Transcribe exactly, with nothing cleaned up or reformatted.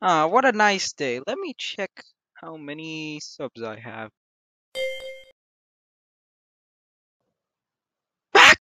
Ah, what a nice day. Let me check how many subs I have.